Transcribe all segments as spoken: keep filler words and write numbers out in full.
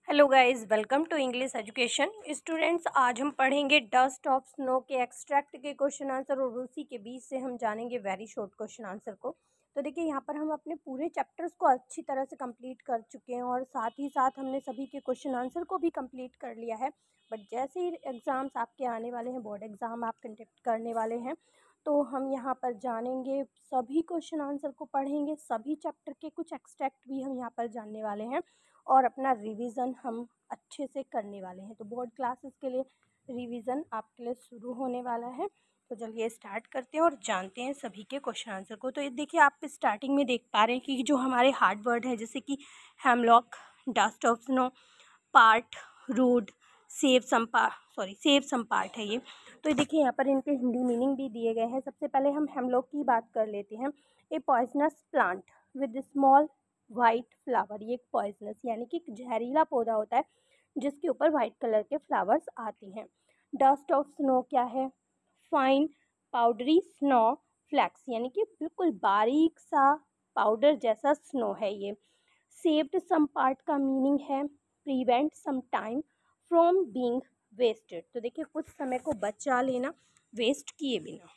Hello guys, welcome to English education. Students, आज हम पढ़ेंगे डस्ट ऑफ स्नो के एक्सट्रैक्ट के क्वेश्चन आंसर और उसी के बीच से हम जानेंगे वेरी शॉर्ट क्वेश्चन आंसर को। तो देखिए, यहाँ पर हम अपने पूरे चैप्टर्स को अच्छी तरह से कंप्लीट कर चुके हैं और साथ ही साथ हमने सभी के क्वेश्चन आंसर को भी कंप्लीट कर लिया है। बट जैसे ही एग्ज़ाम्स आपके आने वाले हैं, बोर्ड एग्ज़ाम आप कंडक्ट करने वाले हैं, तो हम यहाँ पर जानेंगे, सभी क्वेश्चन आंसर को पढ़ेंगे, सभी चैप्टर के कुछ एक्सट्रैक्ट भी हम यहाँ पर जानने वाले हैं और अपना रिवीजन हम अच्छे से करने वाले हैं। तो बोर्ड क्लासेस के लिए रिवीजन आपके लिए शुरू होने वाला है। तो चलिए स्टार्ट करते हैं और जानते हैं सभी के क्वेश्चन आंसर को। तो ये देखिए, आप स्टार्टिंग में देख पा रहे हैं कि जो हमारे हार्ड वर्ड है, जैसे कि hemlock, dust of snow, part, rued, save some part, sorry save some part है ये। तो ये देखिए, यहाँ पर इनके हिंदी मीनिंग भी दिए गए हैं। सबसे पहले हम हेमलॉक की बात कर लेते हैं। A poisonous plant with small white flower. ये एक पॉइजनस यानी कि जहरीला पौधा होता है जिसके ऊपर वाइट कलर के फ्लावर्स आते हैं। डस्ट ऑफ स्नो क्या है? फाइन पाउडरी स्नो फ्लैक्स, यानी कि बिल्कुल बारीक सा पाउडर जैसा स्नो है ये। सेव्ड सम पार्ट का मीनिंग है prevent some time from being wasted. तो देखिए, कुछ समय को बचा लेना वेस्ट किए बिना।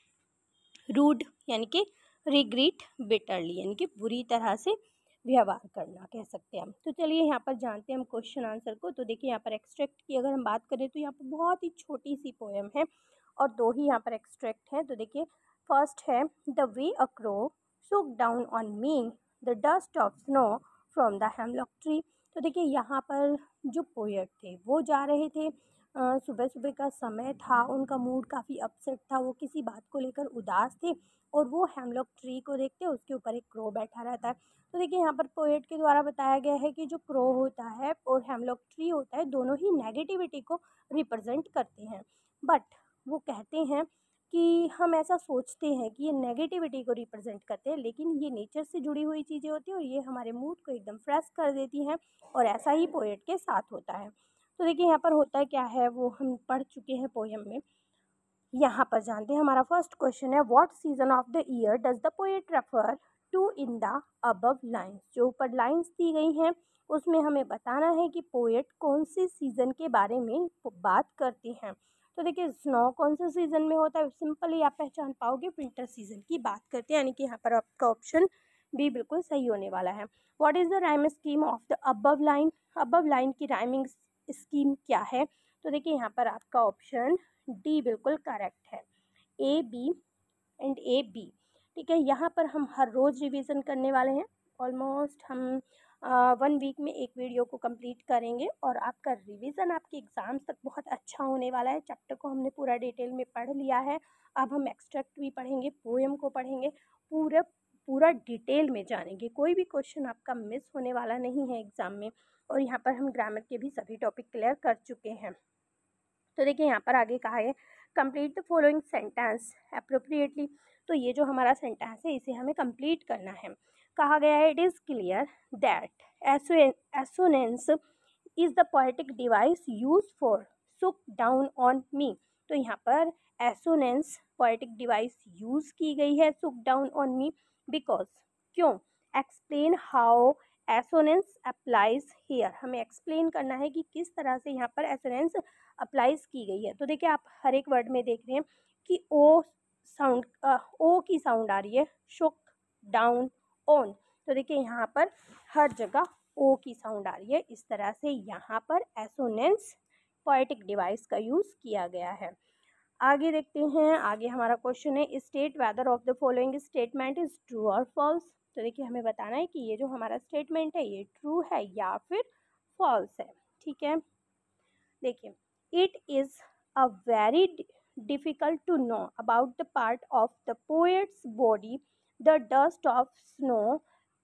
रूड यानी कि रिग्रेट बिटरली, यानी कि बुरी तरह से व्यवहार करना कह सकते हैं हम। तो चलिए यहाँ पर जानते हैं हम क्वेश्चन आंसर को। तो देखिए, यहाँ पर एक्सट्रैक्ट की अगर हम बात करें तो यहाँ पर बहुत ही छोटी सी पोएम है और दो ही यहाँ पर एक्सट्रैक्ट हैं। तो देखिए, फर्स्ट है the way a crow shook down on me the dust of snow from the hemlock tree. तो देखिए, यहाँ पर जो पोएट थे वो जा रहे थे, सुबह सुबह का समय था, उनका मूड काफ़ी अपसेट था, वो किसी बात को लेकर उदास थे और वो हेमलॉक ट्री को देखते उसके ऊपर एक क्रो बैठा रहता है। तो देखिए, यहाँ पर पोएट के द्वारा बताया गया है कि जो क्रो होता है और हेमलॉक ट्री होता है, दोनों ही नेगेटिविटी को रिप्रेजेंट करते हैं। बट वो कहते हैं कि हम ऐसा सोचते हैं कि ये नेगेटिविटी को रिप्रेजेंट करते हैं, लेकिन ये नेचर से जुड़ी हुई चीज़ें होती हैं और ये हमारे मूड को एकदम फ्रेश कर देती हैं और ऐसा ही पोएट के साथ होता है। तो देखिए, यहाँ पर होता क्या है वो हम पढ़ चुके हैं पोएम में। यहाँ पर जानते हैं, हमारा फर्स्ट क्वेश्चन है what season of the year does the poet refer to in the above lines. जो ऊपर लाइन्स दी गई हैं उसमें हमें बताना है कि पोएट कौन से सीज़न के बारे में बात करते हैं। तो देखिए, स्नो कौन से सीज़न में होता है, सिंपली आप पहचान पाओगे, विंटर सीजन की बात करते हैं, यानी कि यहाँ पर आपका ऑप्शन बी बिल्कुल सही होने वाला है। What is the rhyme scheme of the above line. Above line की राइमिंग स्कीम क्या है? तो देखिए, यहाँ पर आपका ऑप्शन डी बिल्कुल करेक्ट है, A B and A B. ठीक है, यहाँ पर हम हर रोज़ रिवीजन करने वाले हैं। ऑलमोस्ट हम वन वीक में एक वीडियो को कंप्लीट करेंगे और आपका रिवीजन आपके एग्ज़ाम्स तक बहुत अच्छा होने वाला है। चैप्टर को हमने पूरा डिटेल में पढ़ लिया है, अब हम एक्सट्रैक्ट भी पढ़ेंगे, पोएम को पढ़ेंगे, पूरा पूरा डिटेल में जानेंगे। कोई भी क्वेश्चन आपका मिस होने वाला नहीं है एग्ज़ाम में। और यहाँ पर हम ग्रामर के भी सभी टॉपिक क्लियर कर चुके हैं। तो देखिए, यहाँ पर आगे कहा है complete the following sentence appropriately. तो ये जो हमारा सेंटेंस है इसे हमें कंप्लीट करना है। कहा गया है it is clear that assonance is the poetic device use for shook down on me. तो यहाँ पर एसोनेंस पोएटिक डिवाइस यूज़ की गई है shook down on me because, क्यों, explain how assonance applies here. हमें एक्सप्लेन करना है कि किस तरह से यहाँ पर एसोनेंस अप्लाइज की गई है। तो देखिए, आप हर एक वर्ड में देख रहे हैं कि ओ साउंड, ओ की साउंड आ रही है, शुक डाउन ऑन। तो देखिए, यहाँ पर हर जगह ओ की साउंड आ रही है। इस तरह से यहाँ पर एसोनेंस पोएटिक डिवाइस का यूज़ किया गया है। आगे देखते हैं, आगे हमारा क्वेश्चन है state whether of the following statement is true और फॉल्स। तो देखिए, हमें बताना है कि ये जो हमारा स्टेटमेंट है ये ट्रू है या फिर फॉल्स है। ठीक है, देखिए, it is a very difficult to know about the part of the poet's body the dust of snow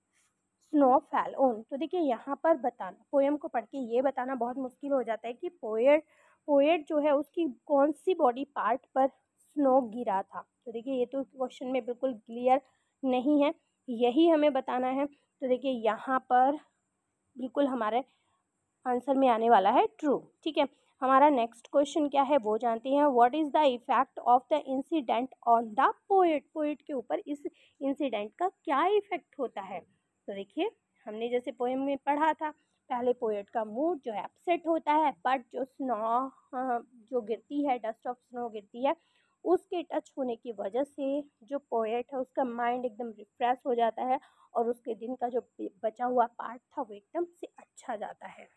snow fell on. तो देखिए, यहाँ पर बताना, पोएम को पढ़ के ये बताना बहुत मुश्किल हो जाता है कि पोएट पोएट जो है उसकी कौन सी बॉडी पार्ट पर स्नो गिरा था। तो देखिए, ये तो क्वेश्चन में बिल्कुल क्लियर नहीं है, यही हमें बताना है। तो देखिए, यहाँ पर बिल्कुल हमारे आंसर में आने वाला है ट्रू। ठीक है, हमारा नेक्स्ट क्वेश्चन क्या है वो जानते हैं। What is the effect of the incident on the poet. Poet के ऊपर इस इंसिडेंट का क्या इफेक्ट होता है। तो देखिए, हमने जैसे पोएम में पढ़ा था, पहले पोएट का मूड जो है अपसेट होता है, बट जो स्नो जो गिरती है, डस्ट ऑफ स्नो गिरती है, उसके टच होने की वजह से जो पोएट है उसका माइंड एकदम रिफ्रेश हो जाता है और उसके दिन का जो बचा हुआ पार्ट था वो एकदम से अच्छा जाता है।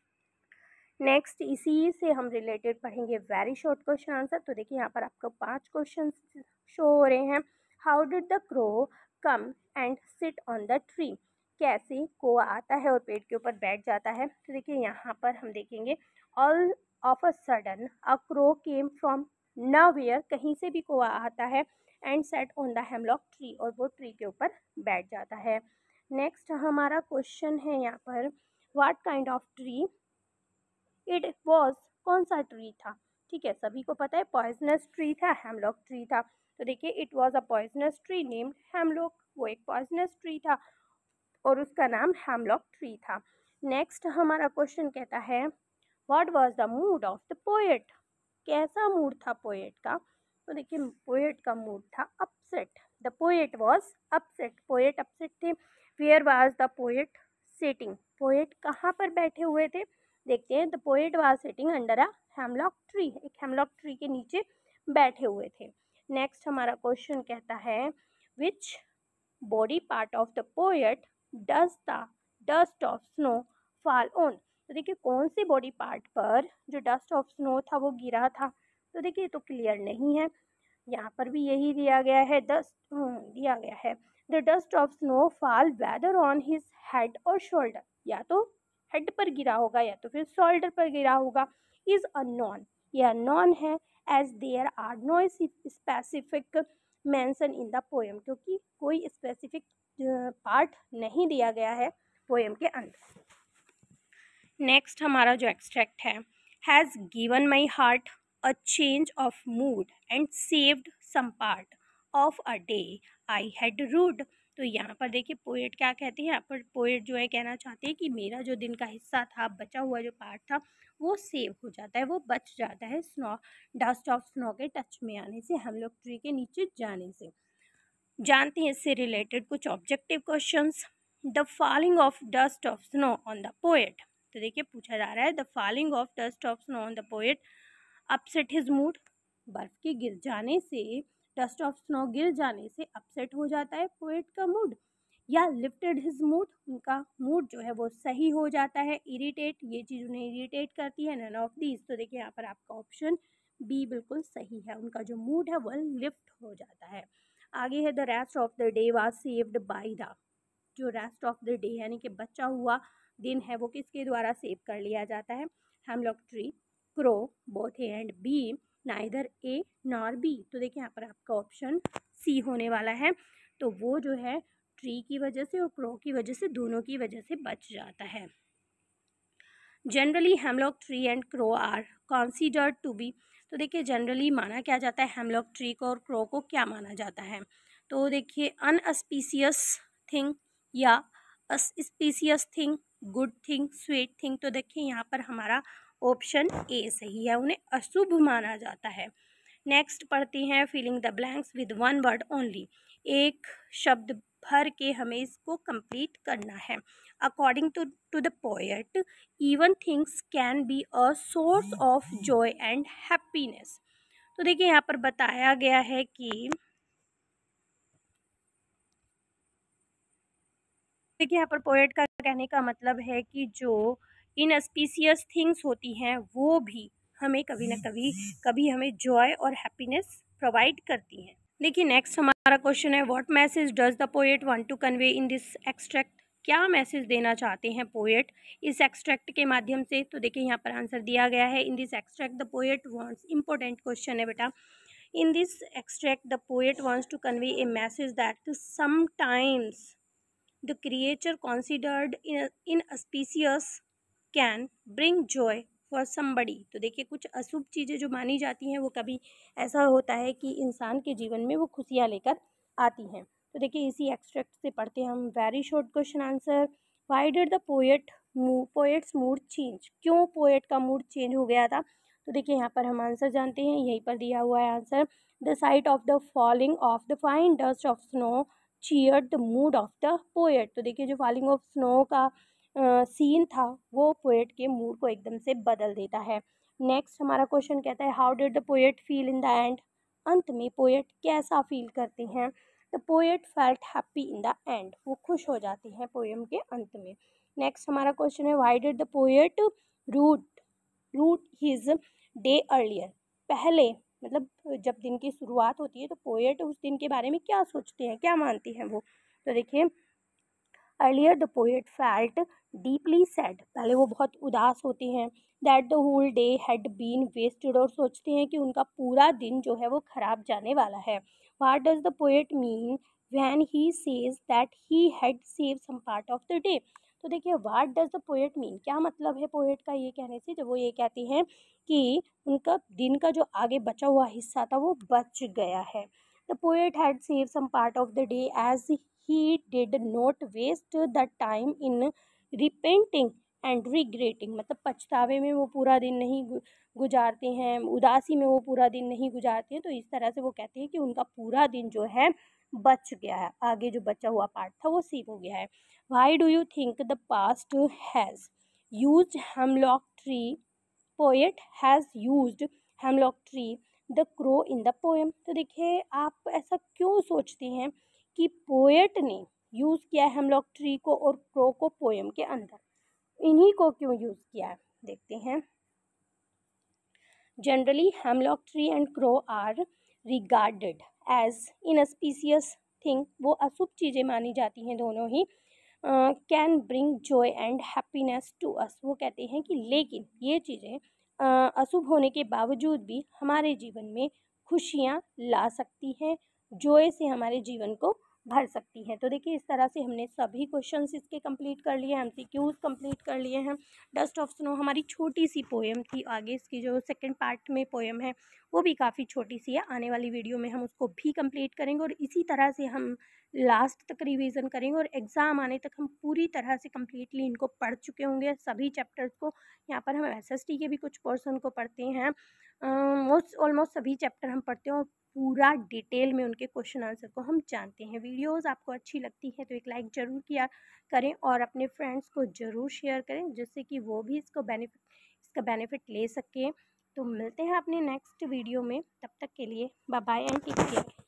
नेक्स्ट इसी से हम रिलेटेड पढ़ेंगे वेरी शॉर्ट क्वेश्चन आंसर। तो देखिए यहाँ पर आपको पांच क्वेश्चन शो हो रहे हैं। How did the crow come and sit on the tree? कैसे कौआ आता है और पेड़ के ऊपर बैठ जाता है? तो देखिए यहाँ पर हम देखेंगे all of a sudden a crow came from nowhere, कहीं से भी कौआ आता है, and set on the hemlock tree, और वो ट्री के ऊपर बैठ जाता है। नेक्स्ट हमारा क्वेश्चन है यहाँ पर what kind of tree it was, कौन सा ट्री था? ठीक है, सभी को पता है पॉइजनस ट्री था, हेमलॉक ट्री था। तो देखिए it was a poisonous tree named hemlock, वो एक पॉइजनस ट्री था और उसका नाम हेमलॉक ट्री था। नेक्स्ट हमारा क्वेश्चन कहता है what was the mood of the poet? कैसा मूड था पोएट का? तो देखिए पोएट का मूड था upset, the poet was upset, poet upset थे। Where was the poet sitting? Poet कहाँ पर बैठे हुए थे? देखते हैं। The poet was sitting under a hemlock tree, एक हेमलॉक ट्री के नीचे बैठे हुए थे। नेक्स्ट हमारा क्वेश्चन कहता है which body part of the poet does the dust of snow fall on? तो देखिए कौन सी बॉडी पार्ट पर जो डस्ट ऑफ स्नो था वो गिरा था? तो देखिए तो क्लियर नहीं है, यहाँ पर भी यही दिया गया है, डस्ट दिया गया है the dust of snow fall whether on his head और शोल्डर, या तो हेड पर गिरा होगा या तो फिर शोल्डर पर गिरा होगा। इज अननोन, ये अननोन है, as there are no specific mention in the poem, क्योंकि कोई स्पेसिफिक पार्ट नहीं दिया गया है पोएम के अंदर। नेक्स्ट हमारा जो एक्सट्रैक्ट है has given my heart a change of mood and saved some part of a day I had rued. तो यहाँ पर देखिए पोएट क्या कहते हैं, यहाँ पर पोएट जो है कहना चाहते हैं कि मेरा जो दिन का हिस्सा था, बचा हुआ जो पार्ट था वो सेव हो जाता है, वो बच जाता है स्नो डस्ट ऑफ स्नो के टच में आने से, हम लोग ट्री के नीचे जाने से। जानते हैं इससे रिलेटेड कुछ objective questions. The falling of dust of snow on the poet, तो देखिए पूछा जा रहा है the falling of dust of snow on the poet upset his mood, बर्फ के गिर जाने से, डस्ट ऑफ स्नो गिर जाने से अपसेट हो जाता है पोएट का मूड, या लिफ्टेड हिज मूड, उनका मूड जो है वो सही हो जाता है, इरिटेट, ये चीज़ उन्हें इरिटेट करती है, नन ऑफ दीज। तो देखिए यहाँ पर आपका ऑप्शन बी बिल्कुल सही है, उनका जो मूड है वह लिफ्ट हो जाता है। आगे है the rest of the day was saved by the, जो रेस्ट ऑफ द डे यानी कि बचा हुआ दिन है वो किसके द्वारा सेव कर लिया जाता है? Hemlock tree, crow, both A and B, neither A nor B. तो देखिए यहाँ पर आपका ऑप्शन सी होने वाला है, तो वो जो है ट्री की वजह से और क्रो की वजह से, दोनों की वजह से बच जाता है। Generally hemlock tree and crow are considered to be, तो देखिए जनरली माना क्या जाता है हेमलॉक ट्री को और क्रो को क्या माना जाता है? तो देखिए अनस्पीशियस थिंग या auspicious thing, good thing, sweet thing. तो देखिए यहाँ पर हमारा ऑप्शन ए सही है, उन्हें अशुभ माना जाता है। नेक्स्ट पढ़ते हैं filling the blanks with one word only, एक शब्द भर के हमें इसको कंप्लीट करना है। According to to the poet even things can be a source of joy and happiness. तो देखिए यहाँ पर बताया गया है कि देखिए यहाँ पर पोएट का कहने का मतलब है कि जो इनस्पीशियस थिंग्स होती हैं वो भी हमें कभी ना कभी कभी हमें जॉय और हैप्पीनेस प्रोवाइड करती हैं। देखिए नेक्स्ट हमारा क्वेश्चन है what message does the poet want to convey in this extract? क्या मैसेज देना चाहते हैं पोएट इस एक्सट्रैक्ट के माध्यम से? तो देखिए यहाँ पर आंसर दिया गया है in this extract the poet wants, important question है बेटा, in this extract the poet wants to convey a message that sometimes the creature considered inauspicious can bring joy for somebody। तो देखिए कुछ अशुभ चीज़ें जो मानी जाती हैं वो कभी ऐसा होता है कि इंसान के जीवन में वो खुशियाँ लेकर आती हैं। तो देखिए इसी एक्सट्रैक्ट से पढ़ते हैं हम very short question answer. Why did the poet poet's mood change? क्यों पोएट का मूड चेंज हो गया था? तो देखिए यहाँ पर हम आंसर जानते हैं, यहीं पर दिया हुआ है answer. The sight of the falling of the fine dust of snow cheer the mood of the poet. तो देखिए जो फॉलिंग ऑफ स्नो का सीन था वो पोएट के मूड को एकदम से बदल देता है। नेक्स्ट हमारा क्वेश्चन कहता है how did the poet feel in the end. अंत में पोएट कैसा फील करते हैं। The poet felt happy in the end, वो खुश हो जाते हैं पोएम के अंत में। नेक्स्ट हमारा क्वेश्चन है why did the poet rued rued his day earlier. पहले मतलब जब दिन की शुरुआत होती है तो पोएट उस दिन के बारे में क्या सोचते हैं, क्या मानते हैं वो। तो देखिए earlier the poet felt deeply sad, पहले वो बहुत उदास होते हैं। That the whole day had been wasted, और सोचते हैं कि उनका पूरा दिन जो है वो खराब जाने वाला है। What does the poet mean when he says that he had save some part of the day. तो देखिए what does the poet mean, क्या मतलब है पोएट का ये कहने से, जब वो ये कहते हैं कि उनका दिन का जो आगे बचा हुआ हिस्सा था वो बच गया है। The poet had save some part of the day as he did not waste the time in repenting and regretting, मतलब पछतावे में वो पूरा दिन नहीं गुजारते हैं, उदासी में वो पूरा दिन नहीं गुजारते हैं। तो इस तरह से वो कहते हैं कि उनका पूरा दिन जो है बच गया है, आगे जो बचा हुआ पार्ट था वो सेव हो गया है। Why do you think the past has used hemlock tree poet has used hemlock tree the crow in the poem। तो देखिए आप ऐसा क्यों सोचते हैं कि पोएट ने यूज़ किया है हेमलॉक ट्री को और क्रो को पोएम के अंदर, इन्हीं को क्यों यूज़ किया है देखते हैं। Generally hemlock tree and crow are regarded as inauspicious thing, वो अशुभ चीज़ें मानी जाती हैं दोनों ही। Can bring joy and happiness to us, वो कहते हैं कि लेकिन ये चीज़ें uh, अशुभ होने के बावजूद भी हमारे जीवन में खुशियाँ ला सकती हैं, जॉय से हमारे जीवन को भर सकती हैं। तो देखिए इस तरह से हमने सभी क्वेश्चंस इसके कंप्लीट कर लिए हैं, एमसीक्यूज कंप्लीट कर लिए हैं। डस्ट ऑफ स्नो हमारी छोटी सी पोएम थी, आगे इसकी जो सेकंड पार्ट में पोएम है वो भी काफ़ी छोटी सी है, आने वाली वीडियो में हम उसको भी कंप्लीट करेंगे और इसी तरह से हम लास्ट तक रिवीजन करेंगे और एग्ज़ाम आने तक हम पूरी तरह से कम्प्लीटली इनको पढ़ चुके होंगे सभी चैप्टर्स को। यहाँ पर हम एसएसटी के भी कुछ पोर्सन को पढ़ते हैं, मोस्ट ऑलमोस्ट सभी चैप्टर हम पढ़ते हैं और पूरा डिटेल में उनके क्वेश्चन आंसर को हम जानते हैं। वीडियोस आपको अच्छी लगती है तो एक लाइक ज़रूर किया करें और अपने फ्रेंड्स को ज़रूर शेयर करें जिससे कि वो भी इसको बेनिफिट इसका बेनिफिट ले सकें। तो मिलते हैं अपने नेक्स्ट वीडियो में, तब तक के लिए bye bye and take care.